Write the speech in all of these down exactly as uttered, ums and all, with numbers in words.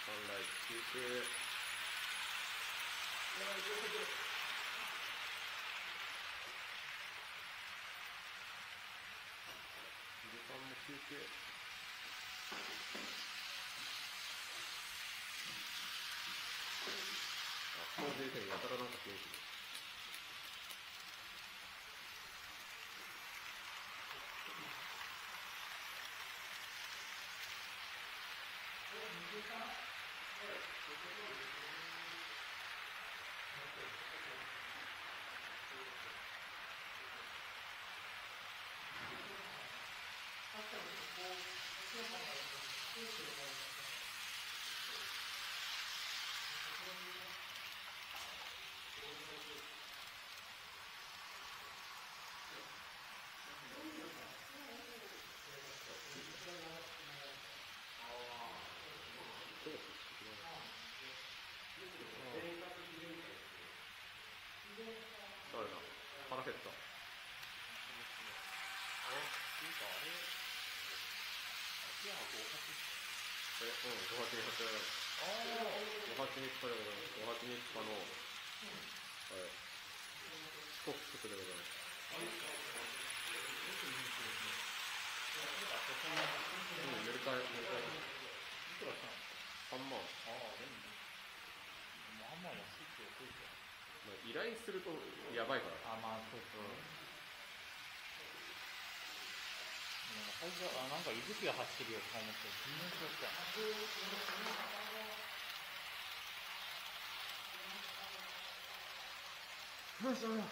本来休憩。時間も休憩。あ、このデータにやたらなんか元気です。誰だ腹減った。 あれっていうかあれ秋山ごはちえ、うん、ごはちにちあごはちにちかでございます。ごはちにちかの、うん、はい、ストックスでございます。うん、メルカリ、メルカリ。 いくらしたの？ さんまん。 ああ、でも、まあまあ安いって安いじゃん。 まあ、依頼するとやばいから。 あ、まあそうそう。うん、最初、あ、なんか伊吹が走ってるよとか思って、全然違った。 よいしょ。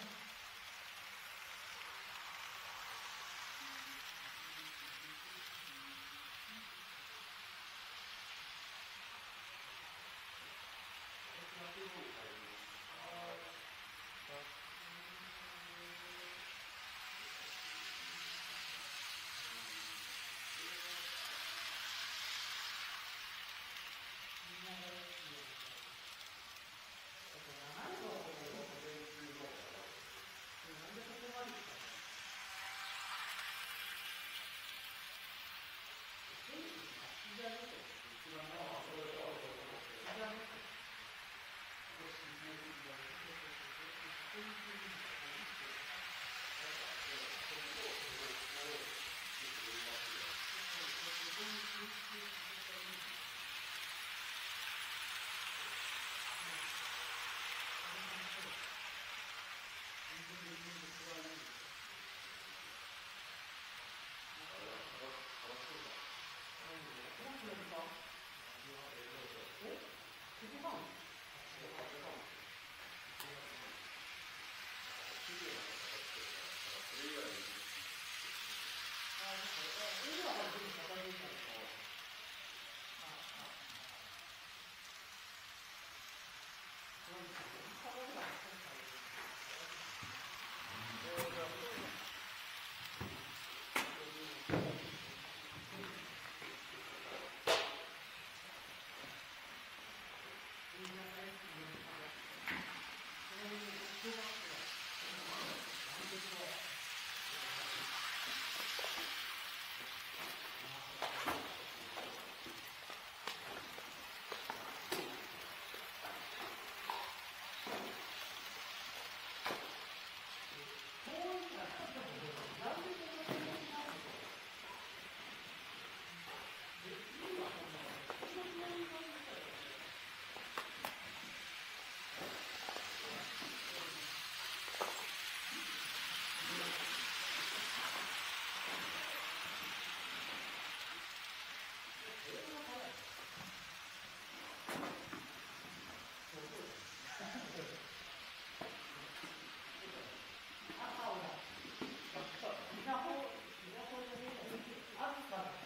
みんなほう、みんなほうじゃねえよ。あずさ